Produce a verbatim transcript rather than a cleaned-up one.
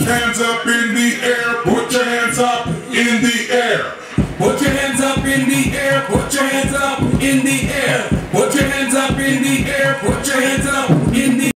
Hands up in the air, put your hands up in the air. Put your hands up in the air, put your hands up in the air. Put your hands up in the air, put your hands up in the air.